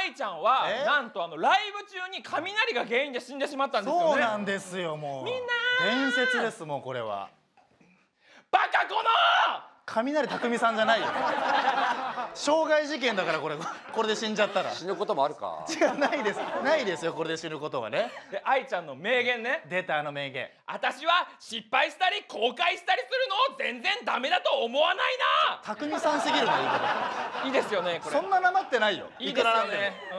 愛ちゃんはなんとライブ中に雷が原因で死んでしまったんですよね。 そうなんですよ。もうみんな伝説です。もうこれはバカこの雷匠さんじゃないよ。傷害事件だからこれで死んじゃったら。 死ぬこともあるか。 違う、ないです、ないですよ、これで死ぬことはね。 で愛ちゃんの名言ね。 出た、あの名言。 私は失敗したり後悔したりするのを全然ダメだと思わないな。 匠さんすぎるな、言い方。 いいですよねこれ。 そんななまってないよ。 いいですよくらなんでもね。